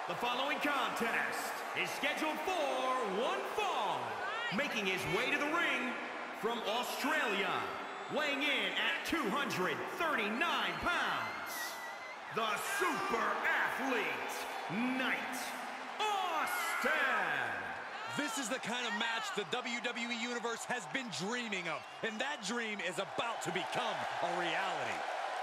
The following contest is scheduled for one fall. Making his way to the ring from Australia, weighing in at 239 pounds, the super athlete, Knight Austin. This is the kind of match the WWE Universe has been dreaming of, and that dream is about to become a reality.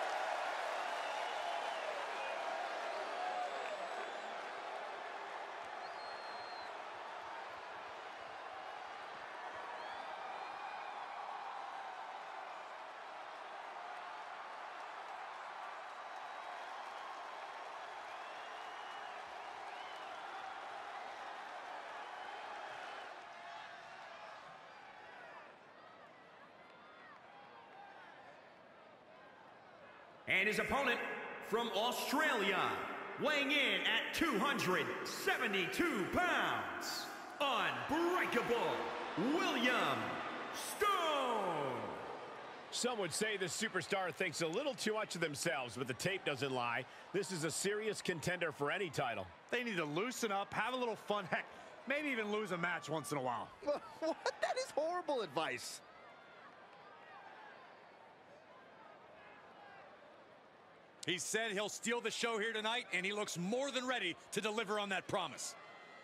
And his opponent from Australia, weighing in at 272 pounds, Unbreakable William Stone. Some would say the superstar thinks a little too much of themselves, but the tape doesn't lie. This is a serious contender for any title. They need to loosen up, have a little fun, heck, maybe even lose a match once in a while. What? That is horrible advice. He said he'll steal the show here tonight, and he looks more than ready to deliver on that promise.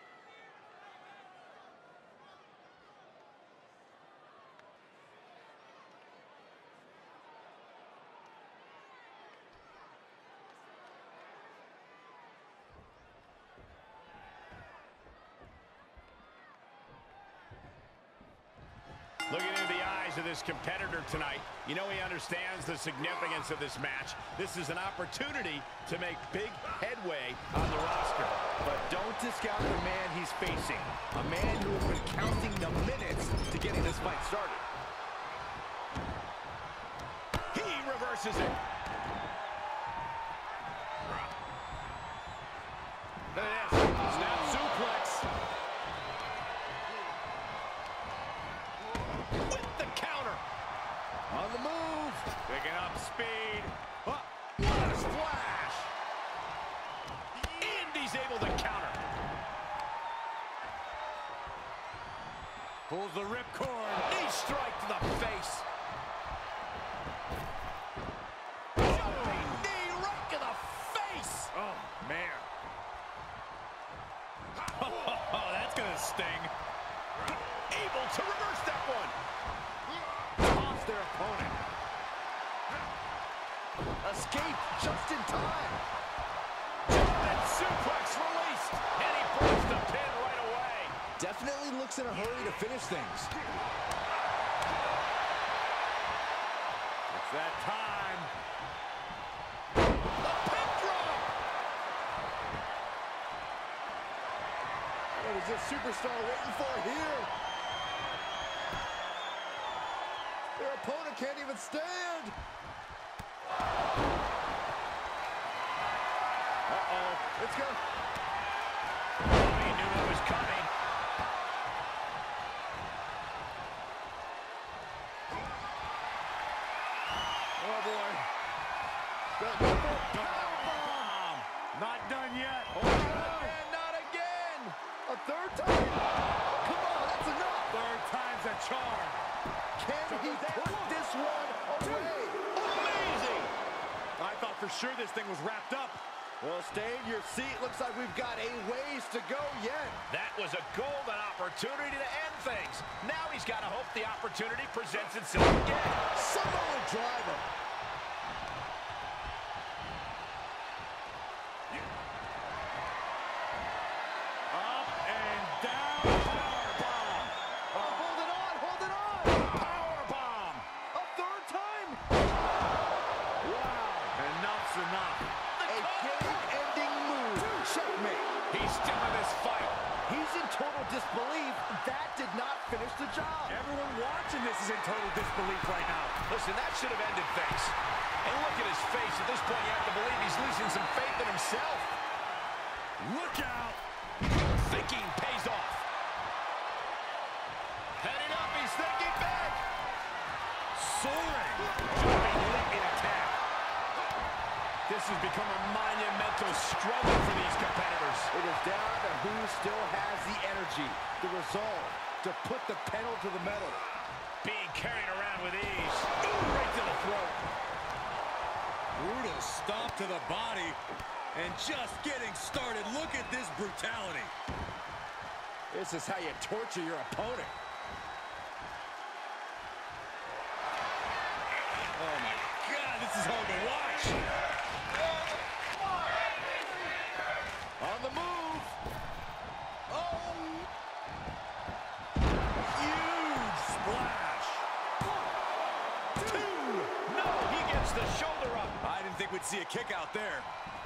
Looking into the eyes of this competitor tonight, you know he understands the significance of this match. This is an opportunity to make big headway on the roster. But don't discount the man he's facing. A man who has been counting the minutes to getting this fight started. He reverses it. Look at this. Snap suplex. With the counter. On the move. Picking up speed. What a splash. And he's able to counter. Pulls the ripcord. Knee strike to the face. Jumping knee right to the face. Oh, man. Oh, that's going to sting. Able to reverse that one. Toss their opponent. Escape just in time. German suplex released. And he breaks the pin right away. Definitely looks in a hurry to finish things. It's that time. The pin drop. What is this superstar waiting for here? Their opponent can't even stand. Uh-oh. It's going. He knew it was coming. Oh, boy. Powerbomb. Not done yet. Oh, and not again. A third time. Come on, that's enough. Third time's a charm. Can he put this one away? Amazing. I thought for sure this thing was wrapped up. Well, stay in your seat. Looks like we've got a ways to go yet. That was a golden opportunity to end things. Now he's got to hope the opportunity presents itself again. Samoa driver. Up and down. Powerbomb. Hold it on, hold it on. Powerbomb. A third time. Wow. Enough's enough. A game-ending move. Checkmate. He's still in this fight. He's in total disbelief. That did not finish the job. Everyone watching this is in total disbelief right now. Listen, that should have ended things. And look at his face. At this point, you have to believe he's losing some faith in himself. Look out. Thinking pays off. Heading up, he's thinking big. Soaring. Jumping leaping attack. This has become a monumental Alberto struggling for these competitors. It is down to who still has the energy, the resolve to put the pedal to the metal. Being carried around with ease. Ooh, right to the throat. Brutal stomp to the body. And just getting started. Look at this brutality. This is how you torture your opponent. Oh my God, this is hard to watch. On the move. Oh! Huge splash. 1, 2. No, he gets the shoulder up. I didn't think we'd see a kick out there.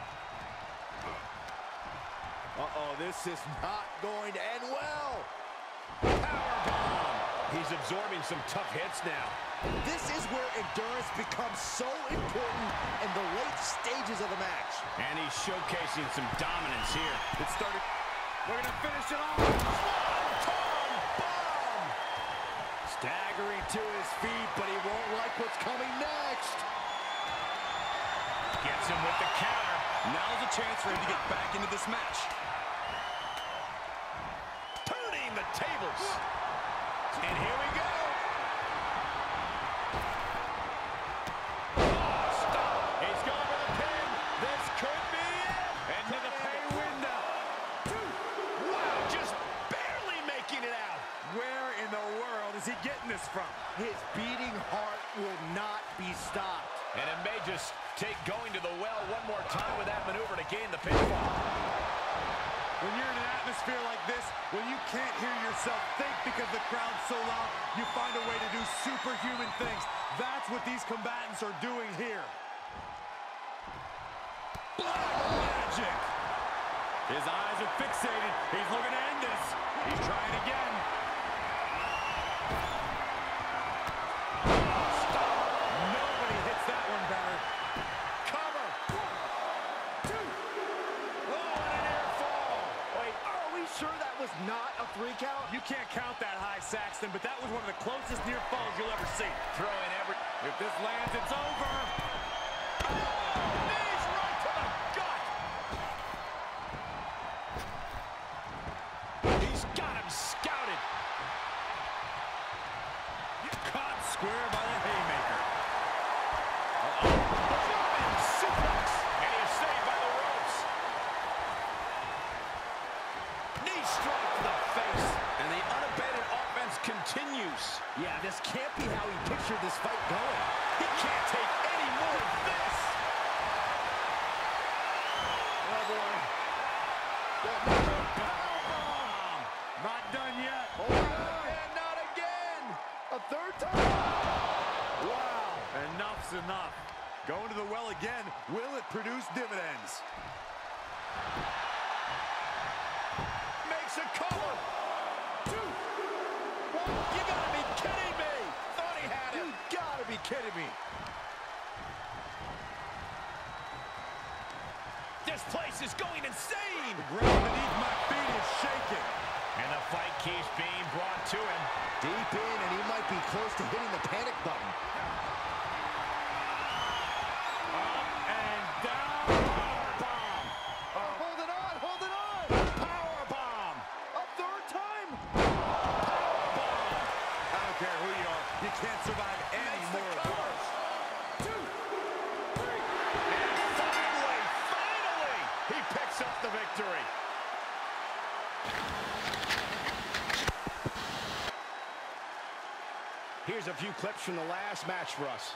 Uh-oh, this is not going to end well. Powerbomb. He's absorbing some tough hits now. This is where endurance becomes so important in the late stages of the match. And he's showcasing some dominance here. It started. We're going to finish it off. Swanton bomb! Staggering to his feet, but he won't like what's coming next. Gets him with the counter. Now's a chance for him to get back into this match. Turning the tables. And here we go. Oh, stop. He's going for the pin. This could be it. Into the pay window. Wow, just barely making it out. Where in the world is he getting this from? His beating heart will not be stopped. And it may just take going to the well one more time with that maneuver to gain the pinfall. When you're in an atmosphere like this, when you can't hear yourself think because the crowd's so loud, you find a way to do superhuman things. That's what these combatants are doing here. Black magic. His eyes are fixated. He's looking to end this. He's trying again. Nobody hits that one better. Cover. 1, 2. Oh, and an air fall. Wait, are we sure that was not a 3 count? You can't count that high, Saxton, but that was one of the closest near falls you'll ever see. Throw in every... If this lands, it's over. Knees right to the gut. He's got him scouted. Caught square by the haymaker. German suplex. And he is saved by the ropes. Knee strike to the face. And the unabated offense continues. Yeah, this can't be how he pictured this fight going. He can't take any more of this. Oh, boy. Not done yet. Oh, and not again. A 3rd time. Wow. Enough's enough. Going to the well again. Will it produce dividends? Makes a cover. 2, 1. You gotta be kidding me. Thought he had it. You gotta be kidding me. This place is going insane. The ground beneath my feet is shaking. And the fight keeps being brought to him. Deep in, and he might be close to hitting the panic button. Up and down. Powerbomb. Hold it on, hold it on. Powerbomb. A 3rd time. Powerbomb. I don't care who you are. You can't survive any more of those. 2, 3. And finally, he picks up the victory. Here's a few clips from the last match for us.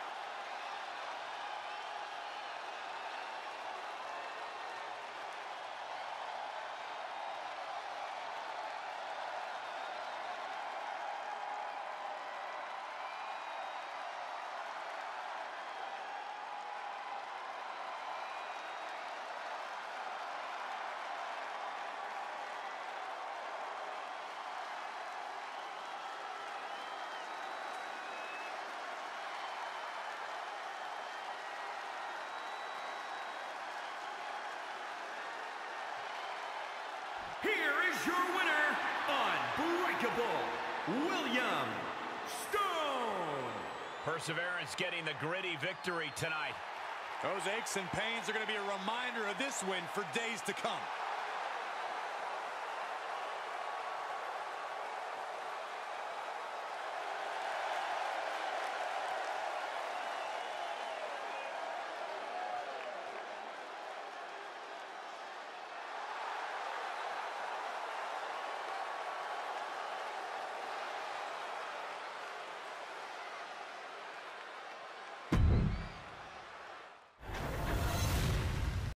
Here is your winner, Unbreakable, William Stone. Perseverance getting the gritty victory tonight. Those aches and pains are going to be a reminder of this win for days to come.